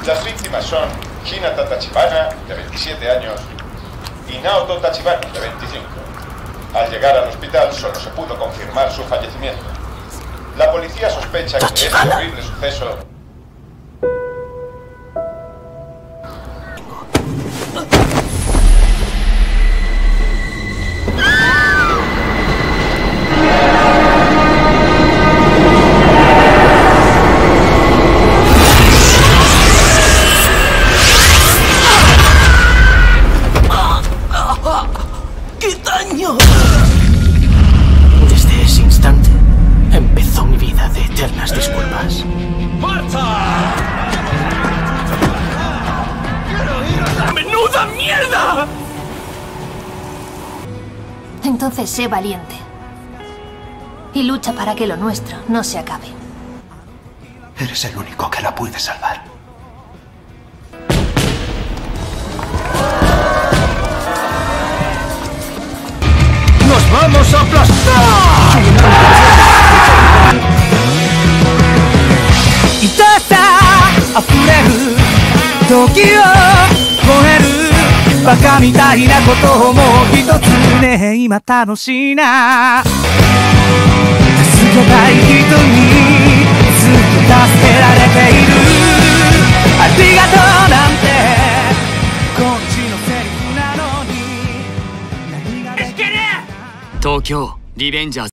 Las víctimas son Hinata Tachibana, de 27 años, y Naoto Tachibana, de 25. Al llegar al hospital solo se pudo confirmar su fallecimiento. La policía sospecha que este horrible suceso... ¡Qué daño! Desde ese instante empezó mi vida de eternas disculpas. ¡Marta! ¡Menuda mierda! Entonces sé valiente. Y lucha para que lo nuestro no se acabe. Eres el único que la puede salvar. ¡Nos vamos a aplastar! ¡Itasa! ¡Afureru! ¡Toki wo koeru! バカみたいなことも一つね今楽しいな助けたい人にずっと助けられているありがとうなんてこっちのセリフなのに何ができる東京リベンジャーズ